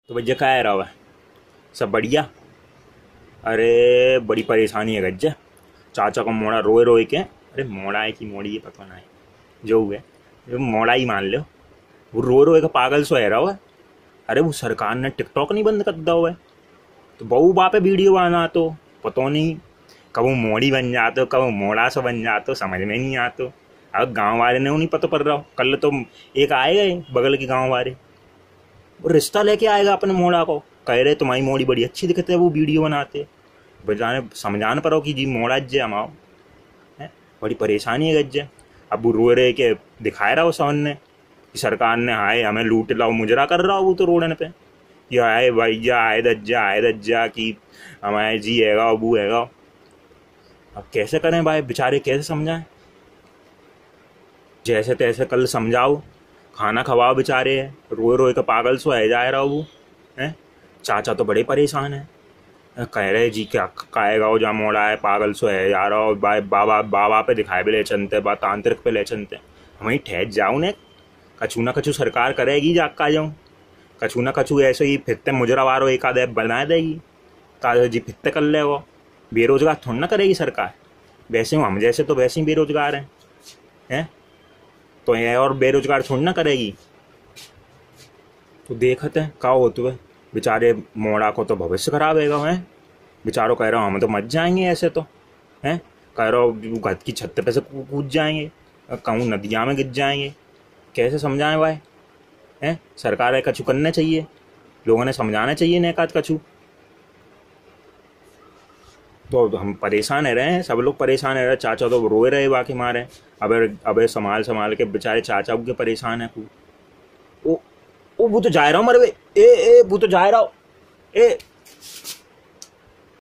तो भैया क्या है रहा है? सब बढ़िया। अरे बड़ी परेशानी है गज्जा। चाचा को मोड़ा रोए रोए के, अरे मोड़ा है कि मोड़ी है पता ना है, जो हुआ जो मोड़ा ही मान लो। वो रो रोए का पागल सो है रहा है। अरे वो सरकार ने टिकटॉक नहीं बंद कर दिया हुआ है, तो बहु बापे वीडियो बना तो पता नहीं कब वो मोड़ी बन जाते कब वो मोड़ा सा बन जाते, समझ में नहीं आते। अब गांव वाले ने नहीं पता पड़ रहा हो। कल तो एक आएगा बगल के गांव वाले, वो रिश्ता लेके आएगा अपने मोड़ा को, कह रहे तुम्हारी मोड़ी बड़ी अच्छी दिखती है, वो वीडियो बनाते बजाने समझाने पर हो कि जी मोड़ा जे हमाओ है। बड़ी परेशानी है गज्जे। अब वो रो रहे के दिखाए रहा हो सामने कि सरकार ने हाय हमें लूट लाओ मुजरा कर रहा हो वो तो रोडन पे, कि आए भैया आए दज्जा कि हमारे जी हैगा अबू हैगा। अब कैसे करें भाई, बेचारे कैसे समझाएं? जैसे तैसे कल समझाओ, खाना खवाओ, बेचारे रोए रोए का पागल सो है जा रहा वो है। चाचा तो बड़े परेशान है, कह रहे जी क्या खाएगा वो, जा मोड़ा है पागल सो है जा रहा, और बाबा बाबा पे दिखाए भी ले चलते, बा तांत्रिक पे ले चलते। हमें ठहर जाऊँ ने, कछू ना कछू सरकार करेगी, जाका जाऊँ कछू ना कछू ऐसे ही फिरते मुजरावारो एक आध ऐप बना देगी, का जी फिरते कर ले वो। बेरोजगार थोड़ा ना करेगी सरकार, वैसे हम जैसे तो वैसे ही बेरोजगार हैं, तो ये और बेरोजगार थोड़ी ना करेगी। तो देखते हैं क्या होते हुए। बेचारे मोड़ा को तो भविष्य खराब है हैं। बेचारों कह रहा हूँ हम तो मच जाएंगे ऐसे तो हैं, कह रहा हूँ घर की छत पे से कूद जाएंगे, कहूँ नदियाँ में गिर जाएंगे। कैसे समझाएं भाई हैं? सरकार है कछु करना चाहिए, लोगों ने समझाना चाहिए न एकाध कछु। तो हम परेशान है रहे हैं, सब लोग परेशान है रहे। चाचा तो रोए रहे बाकी मारे। अबे अबे संभाल संभाल के बेचारे चाचा के परेशान है खूब। ओ ओ वो तो जा रहा हूँ मरे, ए ए वो तो जा रहा हूँ, ए